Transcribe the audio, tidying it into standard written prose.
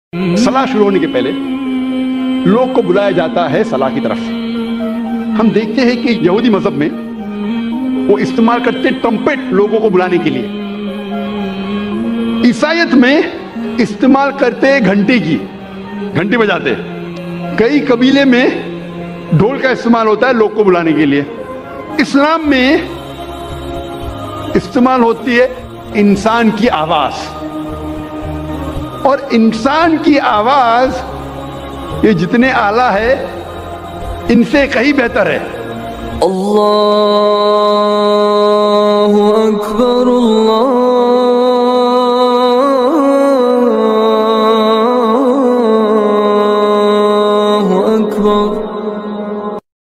सलाह शुरू होने के पहले लोग को बुलाया जाता है सलाह की तरफ। हम देखते हैं कि यहूदी मजहब में वो इस्तेमाल करते ट्रम्पेट लोगों को बुलाने के लिए। ईसाईयत में इस्तेमाल करते घंटे की, घंटी बजाते। कई कबीले में ढोल का इस्तेमाल होता है लोग को बुलाने के लिए। इस्लाम में इस्तेमाल होती है इंसान की आवाज, और इंसान की आवाज ये जितने आला है इनसे कहीं बेहतर है। अल्लाहु अकबर।